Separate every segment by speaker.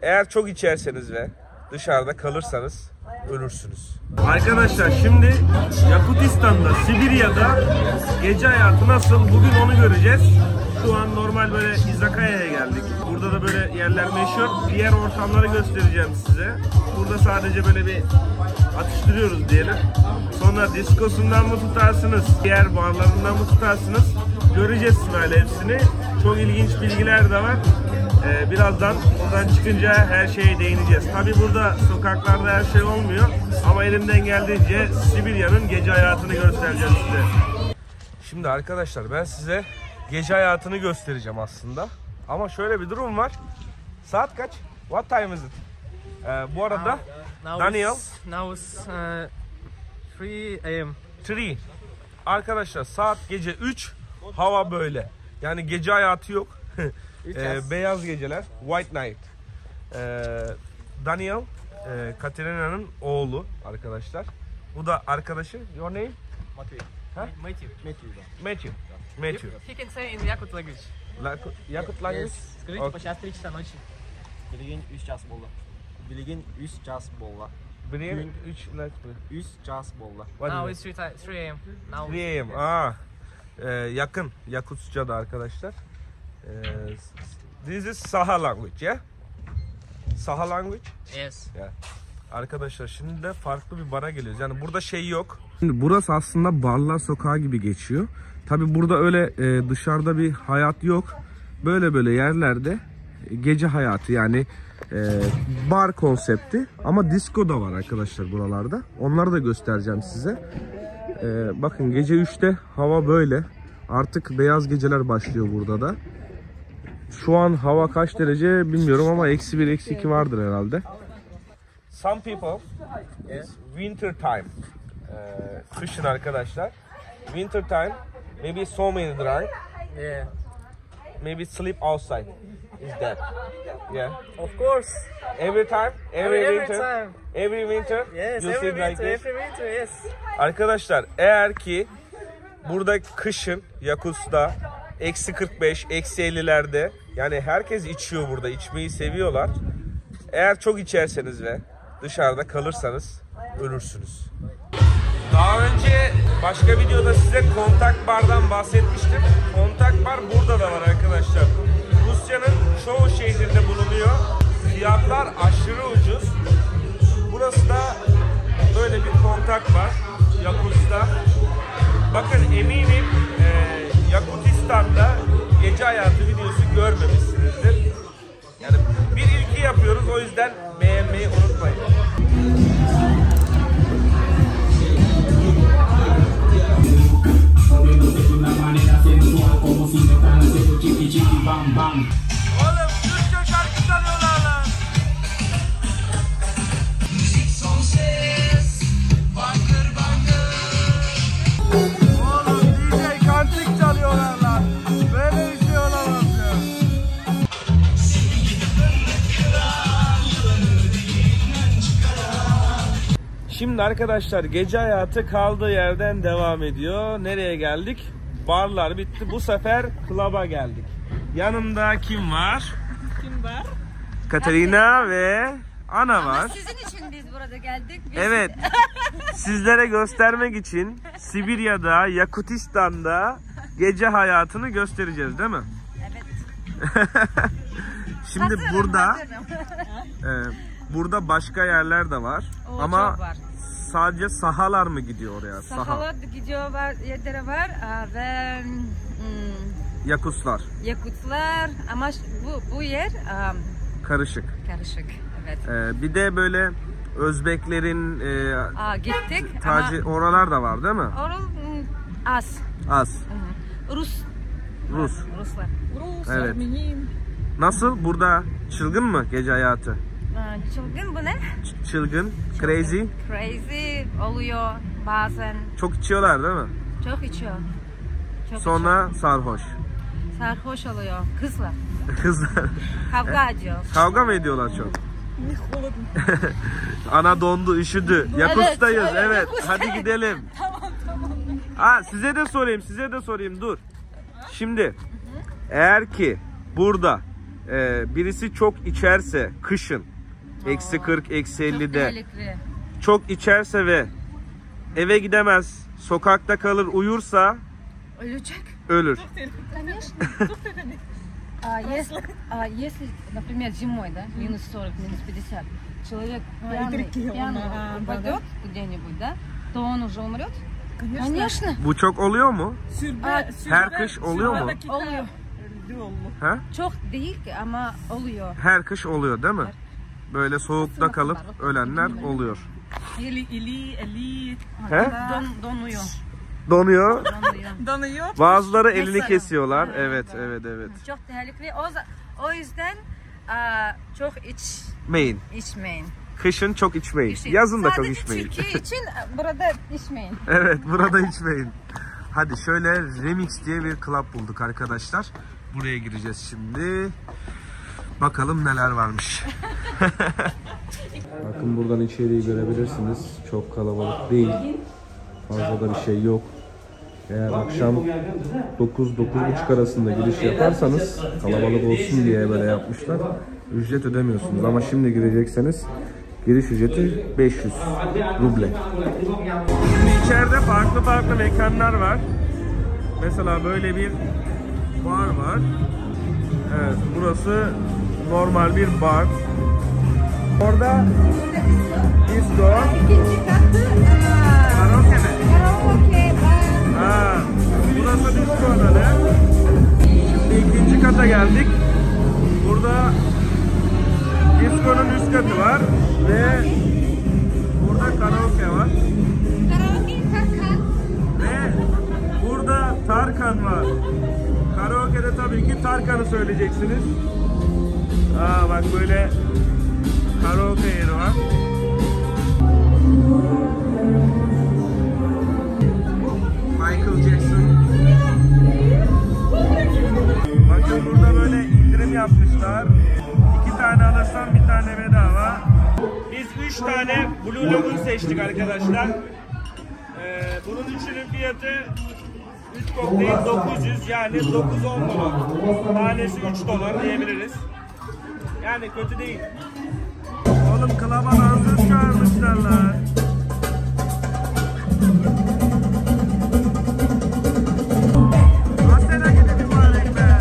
Speaker 1: Eğer çok içerseniz ve dışarıda kalırsanız ölürsünüz. Arkadaşlar şimdi Yakutistan'da, Sibirya'da gece hayatı nasıl? Bugün onu göreceğiz. Şu an normal böyle izakaya'ya geldik. Burada da böyle yerler meşhur. Diğer ortamları göstereceğim size. Burada sadece böyle bir atıştırıyoruz diyelim. Sonra diskosundan mı tutarsınız, diğer barlarından mı tutarsınız? Göreceğiz böyle hepsini. Çok ilginç bilgiler de var. Birazdan oradan çıkınca her şeye değineceğiz. Tabi burada sokaklarda her şey olmuyor. Ama elimden geldiğince Sibirya'nın gece hayatını göstereceğim size. Şimdi arkadaşlar ben size gece hayatını göstereceğim aslında. Ama şöyle bir durum var. Saat kaç? What time is it? Bu arada Daniel.
Speaker 2: Now it's 3 AM.
Speaker 1: 3. Arkadaşlar saat gece 3. Hava böyle. Yani gece hayatı yok. Beyaz geceler. White night. Daniel, Katerina'nın oğlu arkadaşlar. Bu da arkadaşı. Your name? Matthew.
Speaker 2: He can say in Yakut language.
Speaker 1: Yakut language?
Speaker 2: Скажите, типа, сейчас 3 часа ночи.
Speaker 3: Bilgin 3 час bolla. Bilgin 3 час bolla.
Speaker 1: Bilgin 3
Speaker 3: час bolla.
Speaker 2: Now it's 3 AM. Now
Speaker 1: 3 AM. Yakın. Yakutça'da arkadaşlar. This is Saha language, yeah? Saha language?
Speaker 2: Yes.
Speaker 1: Yeah. Arkadaşlar şimdi de farklı bir bara geliyoruz. Yani burada şey yok. Şimdi burası aslında barlar sokağı gibi geçiyor. Tabi burada öyle dışarıda bir hayat yok. Böyle yerlerde gece hayatı yani bar konsepti. Ama disco da var arkadaşlar buralarda. Onları da göstereceğim size. Bakın gece 3'te hava böyle. Artık beyaz geceler başlıyor burada da. Şu an hava kaç derece bilmiyorum ama -1, -2 vardır herhalde. Some people is winter time. Kışın arkadaşlar. Winter time, maybe so many drunk.
Speaker 2: Yeah.
Speaker 1: Maybe sleep outside. Is that? Yeah.
Speaker 2: Of course.
Speaker 1: Every time, every winter.
Speaker 2: Time.
Speaker 1: Every winter.
Speaker 2: Yes,
Speaker 1: you
Speaker 2: every
Speaker 1: sleep
Speaker 2: winter,
Speaker 1: like this?
Speaker 2: every winter, yes.
Speaker 1: Arkadaşlar eğer ki burada kışın Yakut'ta -45, -50'lerde yani herkes içiyor burada, içmeyi seviyorlar. Eğer çok içerseniz ve dışarıda kalırsanız ölürsünüz. Daha önce başka videoda size kontak bardan bahsetmiştim. Kontak bar burada da var arkadaşlar. Rusya'nın çoğu şehrinde bulunuyor. Fiyatlar aşırı ucuz. Burası da böyle bir kontak var Yakut'ta. Bakın eminim Yakutistan'da gece hayatı videosu görmemişsinizdir. Yani bir ilki yapıyoruz, o yüzden beğenmeyi unutmayın. Oğlum Türkçe şarkı çalıyorlar lan. Oğlum DJ kantik çalıyorlar lan. Böyle bir şey olamaz ya. Şimdi arkadaşlar gece hayatı kaldığı yerden devam ediyor. Nereye geldik? Barlar bitti. Bu sefer club'a geldik. Yanımda kim var?
Speaker 4: Kim var?
Speaker 1: Katerina ve Ana var.
Speaker 4: Ama sizin için biz burada geldik.
Speaker 1: Evet. Sizlere göstermek için Sibirya'da, Yakutistan'da gece hayatını göstereceğiz değil mi?
Speaker 4: Evet.
Speaker 1: Şimdi
Speaker 4: Hazırım,
Speaker 1: burada
Speaker 4: hazırım.
Speaker 1: burada başka yerler de var.
Speaker 4: O
Speaker 1: ama
Speaker 4: çok var.
Speaker 1: sadece sahalar mı gidiyor oraya?
Speaker 4: Sahalar gidiyor, var, yerleri var ve
Speaker 1: Yakutlar.
Speaker 4: Yakutlar ama bu yer
Speaker 1: Karışık.
Speaker 4: karışık. Evet.
Speaker 1: Bir de böyle Özbeklerin
Speaker 4: Gittik
Speaker 1: tacı
Speaker 4: ama
Speaker 1: oralar da var değil mi?
Speaker 4: az.
Speaker 1: Az.
Speaker 4: Rus.
Speaker 1: Ruslar.
Speaker 4: Rus.
Speaker 1: Evet. Nasıl? Burada çılgın mı gece hayatı?
Speaker 4: Çılgın bu ne?
Speaker 1: Çılgın, crazy.
Speaker 4: Crazy oluyor bazen.
Speaker 1: Çok içiyorlar değil mi?
Speaker 4: Çok içiyor. Çok
Speaker 1: Sonra
Speaker 4: içiyor.
Speaker 1: sarhoş.
Speaker 4: Sarhoş oluyor. Kızlar.
Speaker 1: Kızlar.
Speaker 4: Kavga ediyor.
Speaker 1: Kavga mı ediyorlar çok? Ana dondu, üşüdü. Yakut'tayız. Evet. Hadi gidelim. Tamam. Size de sorayım. Dur. Şimdi eğer ki burada birisi çok içerse kışın eksi 40, eksi 50'de
Speaker 4: Tehlikeli.
Speaker 1: çok içerse ve eve gidemez, sokakta kalır, uyursa
Speaker 4: Ölecek.
Speaker 1: ölür.
Speaker 4: Конечно. Если, например, зимой, да, минус 40, минус 50, человек пьяный упадет где-нибудь, да, то он уже умрет? Конечно.
Speaker 1: Bu çok oluyor mu?
Speaker 4: А,
Speaker 1: Her kış oluyor mu?
Speaker 4: oluyor.
Speaker 1: Ha?
Speaker 4: Çok değil ama oluyor.
Speaker 1: Her kış oluyor değil mi? Böyle soğukta kalıp ölenler oluyor. He?
Speaker 4: Donuyor.
Speaker 1: Donuyor.
Speaker 4: Donuyor.
Speaker 1: Bazıları elini
Speaker 4: Mesela.
Speaker 1: kesiyorlar. Evet.
Speaker 4: Çok tehlikeli. O yüzden çok
Speaker 1: Içmeyin.
Speaker 4: içmeyin.
Speaker 1: Kışın çok içmeyin. Yazın da çok
Speaker 4: Sadece
Speaker 1: içmeyin.
Speaker 4: Türkiye için burada içmeyin.
Speaker 1: Evet, burada içmeyin. Hadi şöyle Remix diye bir club bulduk arkadaşlar. Buraya gireceğiz şimdi. Bakalım neler varmış. Bakın buradan içeriği görebilirsiniz. Çok kalabalık değil. Fazla da bir şey yok. Eğer akşam 9-9.30 arasında giriş yaparsanız kalabalık olsun diye böyle yapmışlar. Ücret ödemiyorsunuz ama şimdi girecekseniz giriş ücreti 500 ruble. Şimdi içeride farklı mekanlar var. Mesela böyle bir bar var. Evet, burası normal bir bar. Orada disco.
Speaker 4: İkinci katı
Speaker 1: Karaoke mi?
Speaker 4: karaoke bar.
Speaker 1: Ha, burası disco alanı. Şimdi ikinci kata geldik. Burada disco'nun üst katı var ve burada karaoke var.
Speaker 4: Karaoke Tarkan.
Speaker 1: Ve burada Tarkan var. Karaoke'de tabii ki Tarkan'ı söyleyeceksiniz. Aa bak böyle karaoke yeri var. Michael Jackson. Bakın burada böyle indirim yapmışlar. 2 tane alırsan bir tane bedava. Biz 3 tane Blue Lagoon seçtik arkadaşlar. Bunun üçünün fiyatı 3 kokteyl 900 yani 9-10 dolar. Tanesi 3 dolar diyebiliriz. Yani kötü değil. Oğlum klaba dansöz çağırmışlar lan. Asena gidi mübarek be.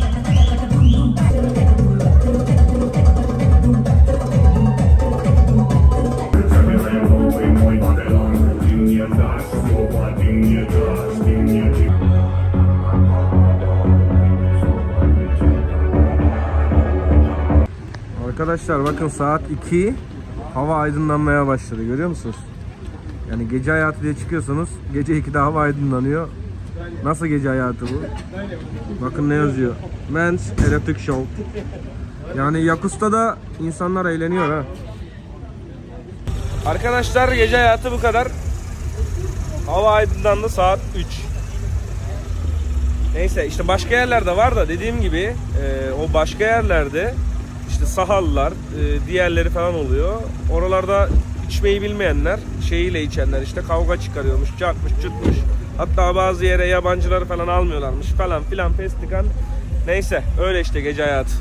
Speaker 1: Arkadaşlar bakın saat 2, hava aydınlanmaya başladı, görüyor musunuz? Yani gece hayatı diye çıkıyorsunuz, gece 2'de hava aydınlanıyor. Nasıl gece hayatı bu? Bakın ne yazıyor? Men's Erotic Show. Yani Yakutska'da insanlar eğleniyor ha. Arkadaşlar gece hayatı bu kadar. Hava aydınlandı, saat 3. Neyse işte başka yerlerde var da dediğim gibi o başka yerlerde işte sahallar, diğerleri falan oluyor. Oralarda içmeyi bilmeyenler, şeyiyle içenler işte kavga çıkarıyormuş, çarpmış, çıtmış. Hatta bazı yere yabancıları falan almıyorlarmış falan filan festikan. Neyse öyle işte gece hayatı.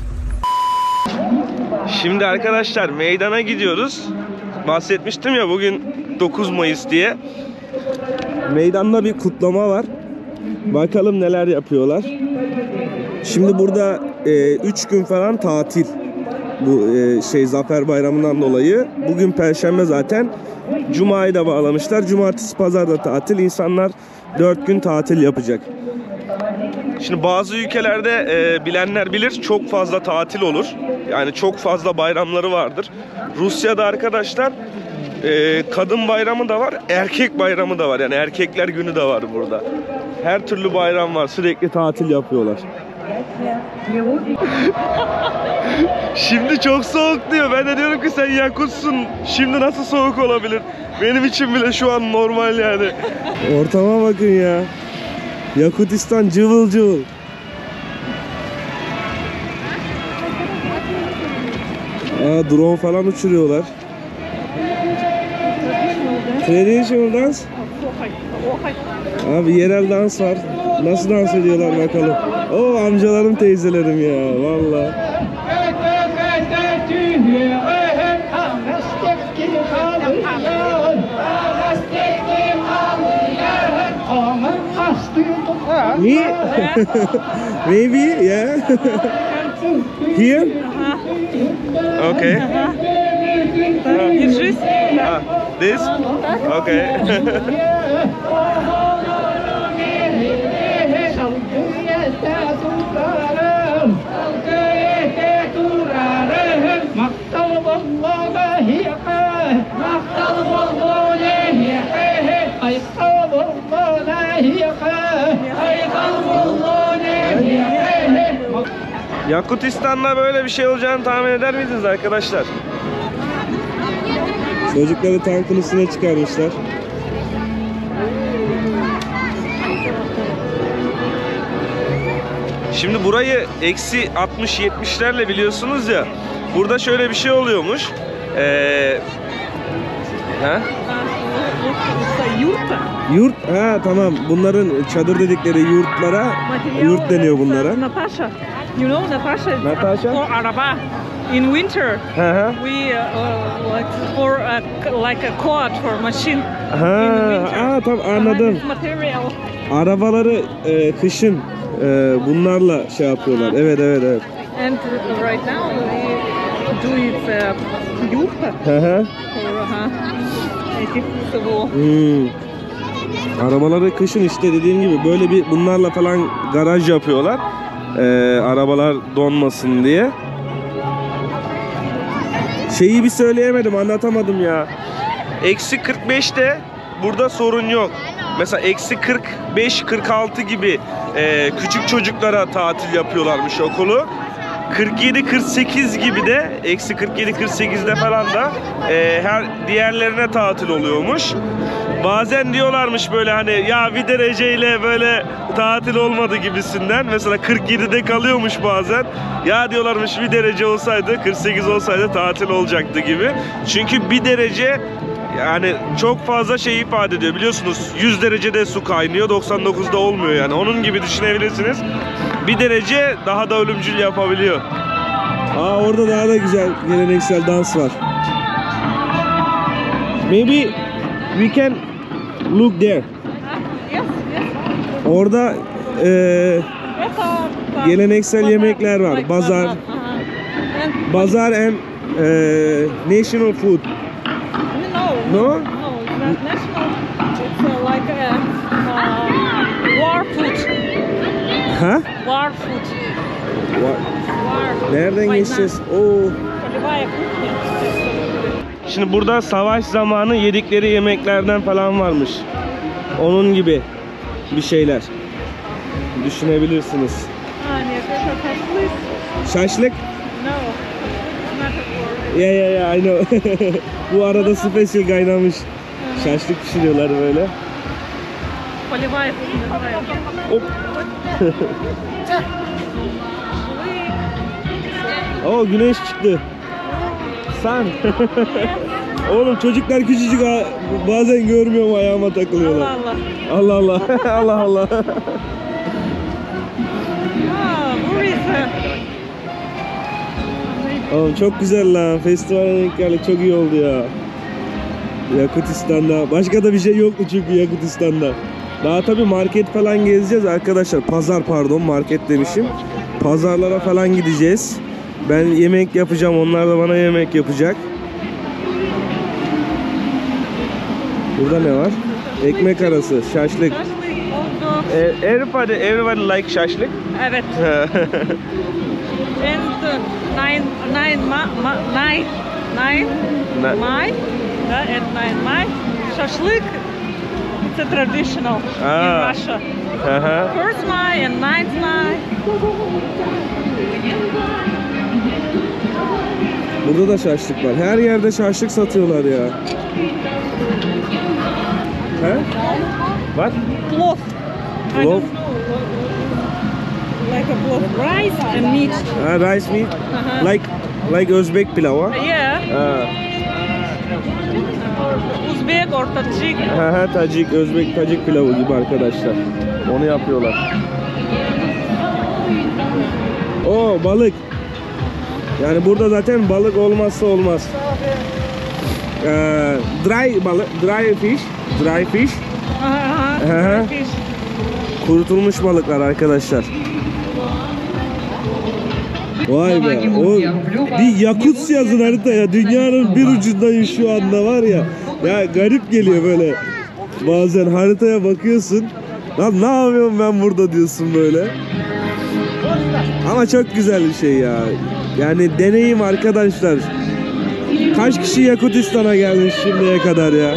Speaker 1: Şimdi arkadaşlar meydana gidiyoruz. Bahsetmiştim ya bugün 9 Mayıs diye. Meydanda bir kutlama var. Bakalım neler yapıyorlar. Şimdi burada 3 gün falan tatil. Bu Zafer Bayramı'ndan dolayı. Bugün Perşembe zaten. Cuma'yı da bağlamışlar. Cumartesi, pazar da tatil. İnsanlar 4 gün tatil yapacak. Şimdi bazı ülkelerde bilenler bilir çok fazla tatil olur. Yani çok fazla bayramları vardır. Rusya'da arkadaşlar kadın bayramı da var, erkek bayramı da var. Yani erkekler günü de var burada. Her türlü bayram var. Sürekli tatil yapıyorlar. Şimdi çok soğuk diyor. Ben de diyorum ki sen Yakutsun. Şimdi nasıl soğuk olabilir? Benim için bile şu an normal yani. Ortama bakın ya. Yakutistan cıvıl cıvıl. Aa, drone falan uçuruyorlar. Traditional dans. Abi yerel dans var. Nasıl dans ediyorlar bakalım. O amcalarım teyzelerim ya vallahi. Me? Maybe, yeah. Here? Okay.
Speaker 5: Держись.
Speaker 1: This? Okay. Yakutistan'da böyle bir şey olacağını tahmin eder miydiniz arkadaşlar? Çocukları tankın üstüne çıkarmışlar. Şimdi burayı eksi 60-70'lerle biliyorsunuz ya. Burada şöyle bir şey oluyormuş. Yurt, tamam. Bunların çadır dedikleri yurtlara yurt deniyor bunlara.
Speaker 5: Natasha, you know Natasha?
Speaker 1: Natasha?
Speaker 5: For araba. In winter, we like for like a quad for machine.
Speaker 1: Tamam anladım.
Speaker 5: Material.
Speaker 1: Arabaları kışın bunlarla şey yapıyorlar. Evet.
Speaker 5: And right now we do it yurta.
Speaker 1: Arabaları kışın işte dediğim gibi böyle bir bunlarla falan garaj yapıyorlar. Arabalar donmasın diye. Şeyi bir söyleyemedim, anlatamadım ya. Eksi 45'te burada sorun yok. Mesela eksi 45-46 gibi küçük çocuklara tatil yapıyorlarmış okulu. 47-48 gibi de eksi 47-48'de falan da her diğerlerine tatil oluyormuş. Bazen diyorlarmış böyle hani ya bir dereceyle böyle tatil olmadı gibisinden. Mesela 47'de kalıyormuş bazen. Ya diyorlarmış bir derece olsaydı 48 olsaydı tatil olacaktı gibi. Çünkü bir derece yani çok fazla şey ifade ediyor. Biliyorsunuz 100 derecede su kaynıyor, 99'da olmuyor yani. Onun gibi düşünebilirsiniz. Bir derece daha da ölümcül yapabiliyor. Orada daha da güzel geleneksel dans var. Maybe we can look there.
Speaker 5: Yes.
Speaker 1: Orada geleneksel yemekler var. Bazar and national food. No?
Speaker 5: No, it's not national. It's like war food. War food. War.
Speaker 1: Nereden geçeceğiz? Şimdi burada savaş zamanı yedikleri yemeklerden falan varmış. Onun gibi bir şeyler. Düşünebilirsiniz. Şaşlık?
Speaker 5: No.
Speaker 1: Yeah, I know. Bu arada special kaynamış. Şaşlık pişiriyorlar böyle. Hop. Güneş çıktı. Sun. Oğlum çocuklar küçücük bazen görmüyorum, ayağıma takılıyorlar. Allah. Allah. Oğlum çok güzel lan. Festivale denk geldik. Çok iyi oldu ya. Yakutistan'da. Başka da bir şey yoktu çünkü Yakutistan'da. Daha tabii market falan gezeceğiz arkadaşlar. Pazar market demişim. Pazarlara falan gideceğiz. Ben yemek yapacağım. Onlar da bana yemek yapacak. Burada ne var? Ekmek arası, şaşlık. Everybody like şaşlık?
Speaker 5: Evet. And 9 May, and 9 May, shashlik. It's a traditional in Russia. 1st May and 9th May.
Speaker 1: Burada da şaşlık var. Her yerde şaşlık satıyorlar ya. What?
Speaker 5: Plov.
Speaker 1: Plov?
Speaker 5: Like a plov, rice and meat.
Speaker 1: Rice meat? Like Özbek pilavı?
Speaker 5: Yeah. Uzbek or Tajik.
Speaker 1: Tacik, Özbek, Tacik pilavı gibi arkadaşlar. Onu yapıyorlar. Balık. Yani burada zaten balık olmazsa olmaz. Dry fish.
Speaker 5: Dry fish.
Speaker 1: Kurutulmuş balıklar arkadaşlar. Vay be. O bir Yakutsk yazın haritaya. Dünyanın bir ucundayım şu anda var ya. Ya garip geliyor böyle. Bazen haritaya bakıyorsun. Lan ne yapıyorum ben burada diyorsun böyle. Ama çok güzel bir şey ya. Yani deneyim arkadaşlar. Kaç kişi Yakutistan'a gelmiş şimdiye kadar ya.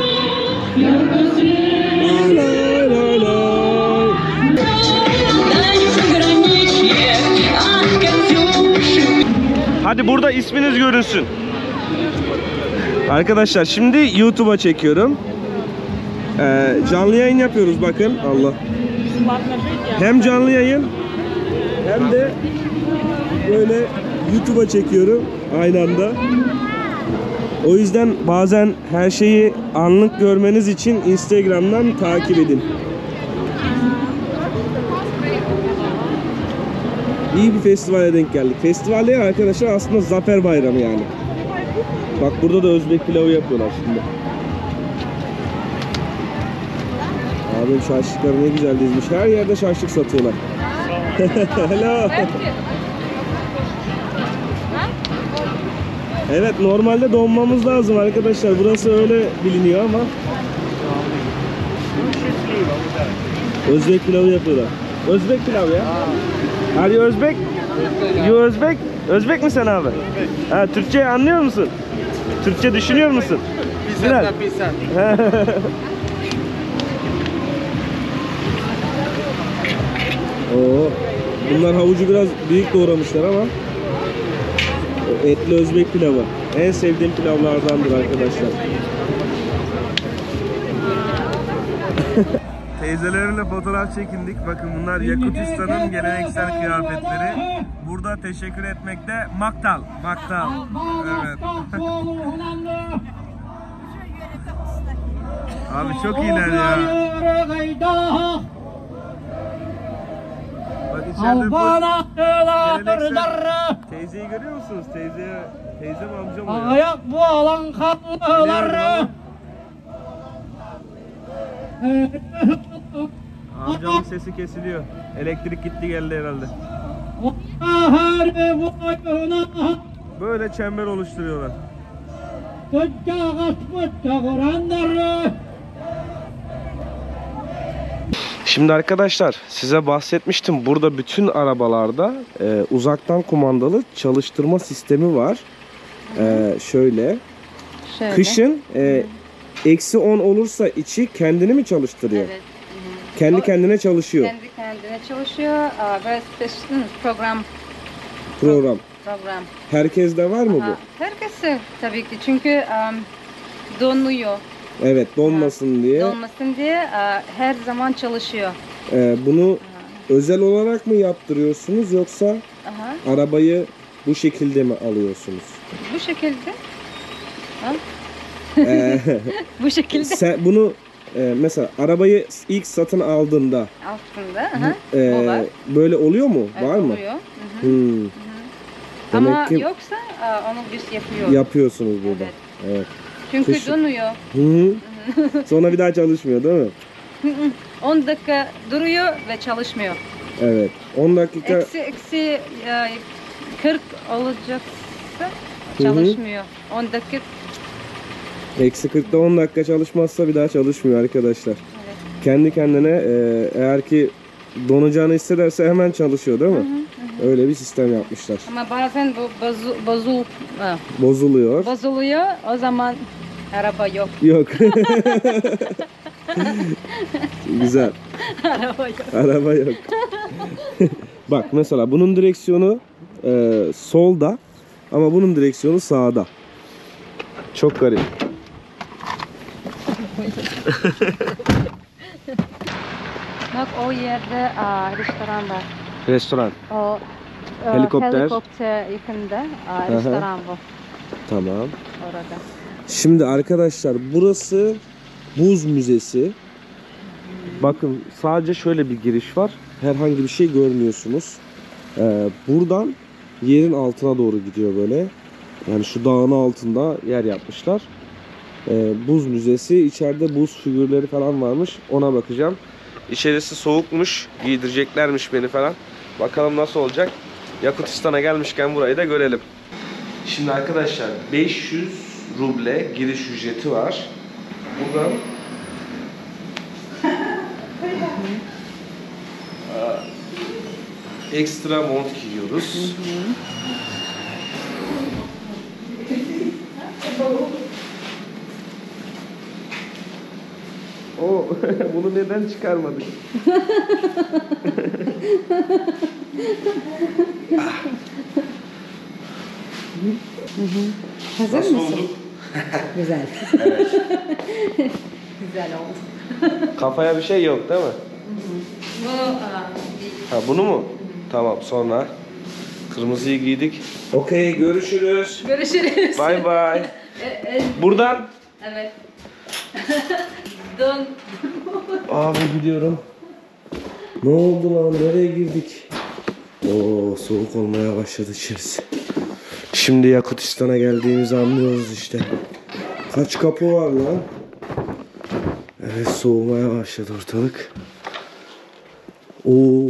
Speaker 1: Hadi burada isminiz görünsün. Arkadaşlar şimdi YouTube'a çekiyorum. Canlı yayın yapıyoruz bakın. Allah. Hem canlı yayın hem de böyle YouTube'a çekiyorum aynı anda. O yüzden bazen her şeyi anlık görmeniz için Instagram'dan takip edin. İyi bir festivale denk geldik. Festival değil arkadaşlar, aslında Zafer Bayramı yani. Bak burada da Özbek pilavı yapıyorlar şimdi. Abim şaşlıkları ne güzel dizmiş. Her yerde şaşlık satıyorlar. Hello. Evet, normalde donmamız lazım arkadaşlar. Burası öyle biliniyor ama. Özbek pilavı yapıyorlar. Özbek pilavı ya. Are you Özbek? You Özbek? Özbek misin abi? Ha, Türkçe anlıyor musun? Türkçe düşünüyor musun? Biraz. Oo, bunlar havucu biraz büyük doğramışlar ama etli Özbek pilavı. En sevdiğim pilavlardandır arkadaşlar. Teyzelerimle fotoğraf çekindik. Bakın bunlar Yakutistan'ın geleneksel kıyafetleri. Burada teşekkür etmekte Maktal. Maktal. Evet. Abi çok iyiler ya. Bak içeride geleneksel. Teyzeyi görüyor musunuz? Teyzem amcam oluyor.
Speaker 6: Ayak bu alan kanlıları.
Speaker 1: Amcamın sesi kesiliyor. Elektrik gitti geldi herhalde. Böyle çember oluşturuyorlar. Şimdi arkadaşlar size bahsetmiştim. Burada bütün arabalarda uzaktan kumandalı çalıştırma sistemi var. Şöyle. Kışın eksi 10 olursa içi kendini mi çalıştırıyor?
Speaker 4: Evet.
Speaker 1: Kendi kendine çalışıyor.
Speaker 4: Kendi kendine çalışıyor. Ve program.
Speaker 1: Herkeste var mı bu?
Speaker 4: Herkese tabii ki. Çünkü donuyor.
Speaker 1: Evet, donmasın diye.
Speaker 4: Donmasın diye her zaman çalışıyor.
Speaker 1: Bunu özel olarak mı yaptırıyorsunuz yoksa arabayı bu şekilde mi alıyorsunuz?
Speaker 4: Bu şekilde. Bu şekilde.
Speaker 1: Sen bunu mesela arabayı ilk satın aldığında
Speaker 4: var.
Speaker 1: böyle oluyor mu?
Speaker 4: Evet,
Speaker 1: var mı?
Speaker 4: Oluyor.
Speaker 1: Demek
Speaker 4: Ama
Speaker 1: ki
Speaker 4: yoksa onu biz yapıyoruz.
Speaker 1: yapıyorsunuz burada. Evet.
Speaker 4: Çünkü
Speaker 1: Kışın.
Speaker 4: donuyor.
Speaker 1: Sonra bir daha çalışmıyor değil mi?
Speaker 4: 10 dakika duruyor ve çalışmıyor.
Speaker 1: Evet. 10 dakika.
Speaker 4: Eksi 40 olacaksa çalışmıyor. 10 dakika.
Speaker 1: Eksi 40'da 10 dakika çalışmazsa bir daha çalışmıyor arkadaşlar.
Speaker 4: Evet.
Speaker 1: Kendi kendine eğer ki donacağını hissederse hemen çalışıyor değil mi? Öyle bir sistem yapmışlar.
Speaker 4: Ama bazen bu
Speaker 1: Bozuluyor.
Speaker 4: bozuluyor. O zaman araba yok.
Speaker 1: Yok. Güzel. Araba yok. Bak mesela bunun direksiyonu solda ama bunun direksiyonu sağda. Çok garip.
Speaker 4: Bak o yerde restoran var.
Speaker 1: Restoran.
Speaker 4: O
Speaker 1: Helikopter
Speaker 4: yakında restoran bu.
Speaker 1: Tamam.
Speaker 4: Orada.
Speaker 1: Şimdi arkadaşlar burası buz müzesi. Bakın sadece şöyle bir giriş var. Herhangi bir şey görmüyorsunuz. Buradan yerin altına doğru gidiyor böyle. Yani şu dağın altında yer yapmışlar. Buz müzesi. İçeride buz figürleri falan varmış. Ona bakacağım. İçerisi soğukmuş. Giydireceklermiş beni falan. Bakalım nasıl olacak. Yakutistan'a gelmişken burayı da görelim. Şimdi arkadaşlar 500 ruble giriş ücreti var. Buradan ekstra mont giyiyoruz. O bunu neden çıkarmadık?
Speaker 7: Hazır
Speaker 1: Nasıl
Speaker 7: mısın?
Speaker 1: oldu?
Speaker 7: Güzel.
Speaker 1: Evet.
Speaker 7: Güzel oldu.
Speaker 1: Kafaya bir şey yok değil mi? Ha bunu mu? Tamam sonra kırmızıyı giydik. Okey görüşürüz.
Speaker 4: Görüşürüz.
Speaker 1: Bye bye. Buradan.
Speaker 4: Evet. Dön.
Speaker 1: Abi gidiyorum. Ne oldu lan? Nereye girdik? Oo soğuk olmaya başladı içerisi. Şimdi Yakutistan'a geldiğimizi anlıyoruz işte. Kaç kapı var lan? Evet soğumaya başladı ortalık. Oo.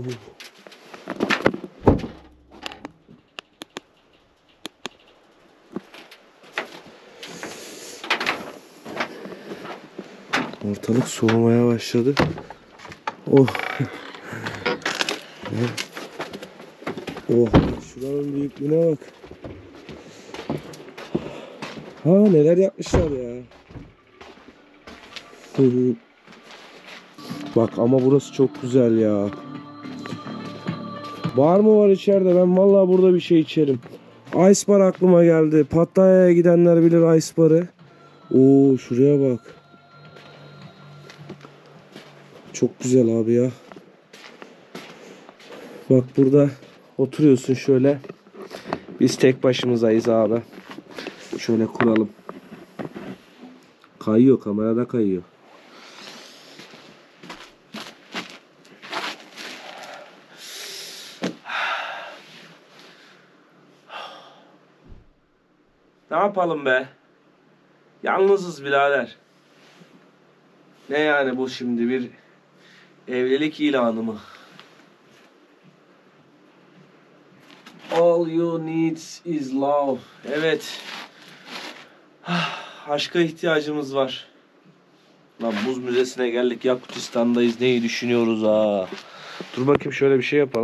Speaker 1: Ortalık soğumaya başladı. Oh. Oh. Şuranın büyüklüğüne bak. Ha neler yapmışlar ya. Bak ama burası çok güzel ya. Bar mı var içeride? Ben vallahi burada bir şey içerim. Ice bar aklıma geldi. Pattaya'ya gidenler bilir ice barı. Oo şuraya bak. Çok güzel abi ya. Bak burada oturuyorsun şöyle. Biz tek başımızayız abi. Şöyle kuralım. Kayıyor, kamerada kayıyor. Ne yapalım be? Yalnızız birader. Ne yani bu şimdi bir evlilik ilanı mı? All you need is love. Evet. Aşka ihtiyacımız var. Lan buz müzesine geldik. Yakutistan'dayız. Neyi düşünüyoruz ha? Dur bakayım şöyle bir şey yapalım.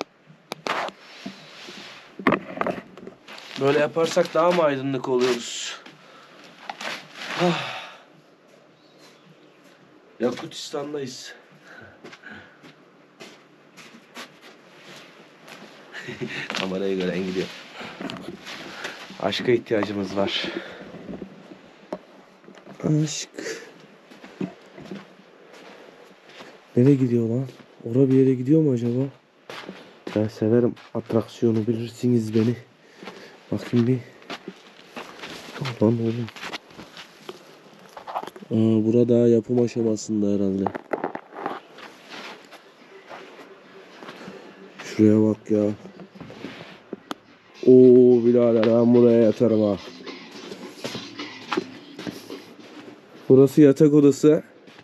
Speaker 1: Böyle yaparsak daha mı aydınlık oluyoruz? Yakutistan'dayız. Kameraya gören gidiyor. Aşka ihtiyacımız var. Aşk. Nereye gidiyor lan? Oraya bir yere gidiyor mu acaba? Ben severim atraksiyonu, bilirsiniz beni. Bakayım bir. Lan oğlum. Burada yapım aşamasında herhalde. Şuraya bak ya. Oo birader ben buraya yatarım ha. Burası yatak odası.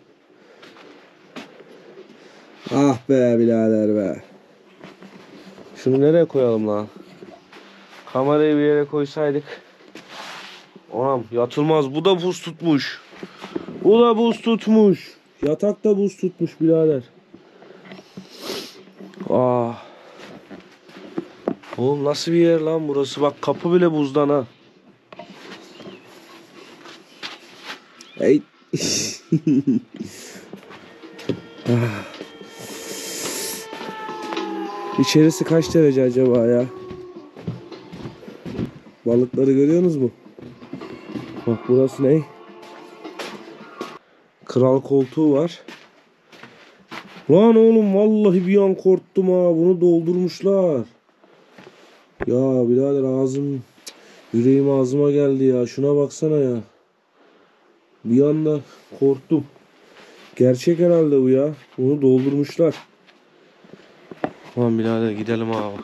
Speaker 1: Ah be birader be. Şunu nereye koyalım lan? Kamerayı bir yere koysaydık. Anam yatılmaz. Bu da buz tutmuş. Bu da buz tutmuş. Yatak da buz tutmuş birader. Ah. Oğlum nasıl bir yer lan burası? Bak kapı bile buzdan ha. Hey. Ah. İçerisi kaç derece acaba ya? Balıkları görüyorsunuz mu? Bak burası ne? Kral koltuğu var. Lan oğlum vallahi bir an korktum ha. Bunu doldurmuşlar. Ya birader ağzım, yüreğim ağzıma geldi ya. Şuna baksana ya. Bir anda korktum. Gerçek herhalde bu ya. Bunu doldurmuşlar. Lan birader gidelim abi.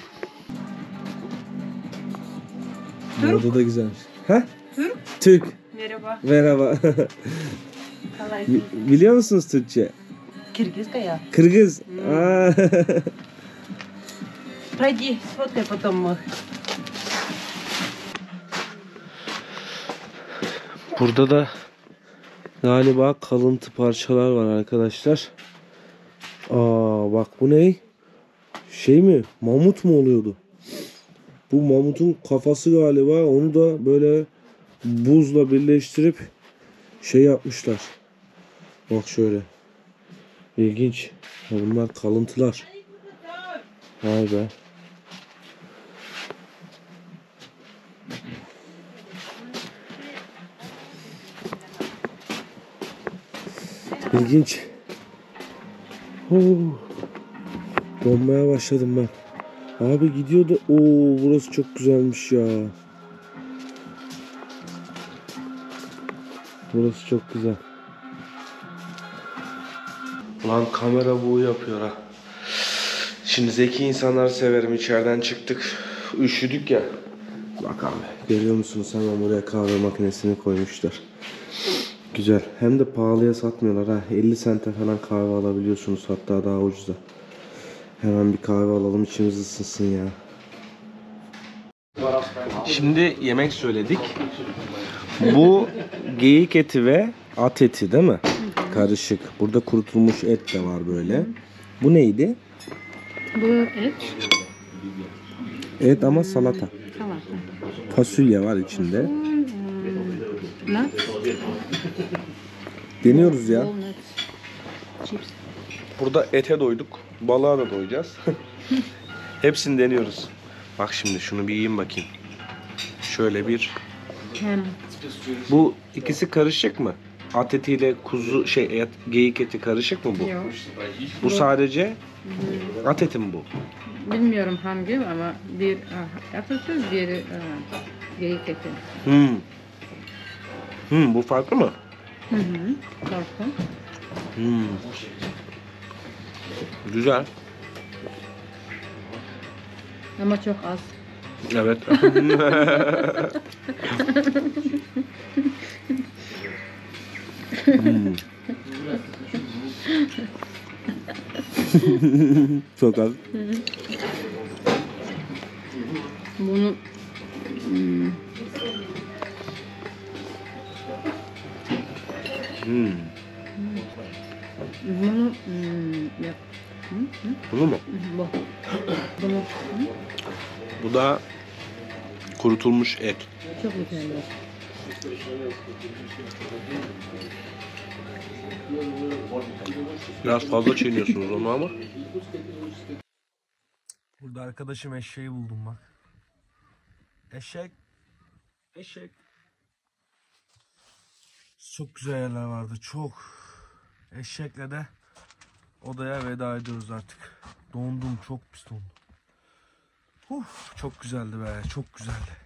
Speaker 1: Orada da güzelmiş. Ha? Türk. Türk.
Speaker 5: Merhaba.
Speaker 1: Merhaba. Biliyor musunuz Türkçe?
Speaker 8: Киргизская.
Speaker 1: Kırgız. Aa.
Speaker 8: Пройди, сфоткай потом.
Speaker 1: Burada da galiba kalıntı parçalar var arkadaşlar. Aa bak bu ne? Şey mi? Mamut mu oluyordu? Bu mamutun kafası galiba. Onu da böyle buzla birleştirip şey yapmışlar. Bak şöyle. İlginç. Bunlar kalıntılar. Vay be. İlginç. Donmaya başladım ben. Abi gidiyordu. Oo burası çok güzelmiş ya. Burası çok güzel. Lan kamera bu yapıyor ha. Şimdi zeki insanları severim. İçeriden çıktık. Üşüdük ya. Bak abi. Görüyor musunuz? Hemen buraya kahve makinesini koymuşlar. Güzel. Hem de pahalıya satmıyorlar ha. 50 sente falan kahve alabiliyorsunuz. Hatta daha ucuza. Hemen bir kahve alalım, içimiz ısınsın ya. Şimdi yemek söyledik. Bu geyik eti ve at eti değil mi? Karışık. Burada kurutulmuş et de var böyle. Bu neydi?
Speaker 4: Bu et.
Speaker 1: Et ama salata.
Speaker 4: Salata.
Speaker 1: Fasulye var içinde.
Speaker 4: Nut.
Speaker 1: Deniyoruz ya.
Speaker 4: Walnut. Chips.
Speaker 1: Burada ete doyduk. Balığa da doyacağız. Hepsini deniyoruz. Bak şimdi şunu bir yiyeyim bakayım. Şöyle bir. Bu ikisi karışık mı? At etiyle kuzu et, geyik eti karışık mı bu?
Speaker 4: Yok.
Speaker 1: Bu sadece at eti mi bu?
Speaker 4: Bilmiyorum hangi ama bir at eti, diğeri geyik eti.
Speaker 1: Bu farklı mı?
Speaker 4: Farklı.
Speaker 1: Güzel.
Speaker 4: Ama çok az.
Speaker 1: Evet. Çok az.
Speaker 4: Bunu bunu yap.
Speaker 1: Bunu mu?
Speaker 4: Bu. Bunu
Speaker 1: Bu da kurutulmuş et.
Speaker 4: çok güzel.
Speaker 1: Biraz fazla çiğniyorsunuz onu ama. Burada arkadaşım eşeği buldum bak. Eşek. Eşek. Çok güzel yerler vardı. Çok. Eşekle de odaya veda ediyoruz artık. Dondum. Çok pis dondum. Çok güzeldi be. Çok güzeldi.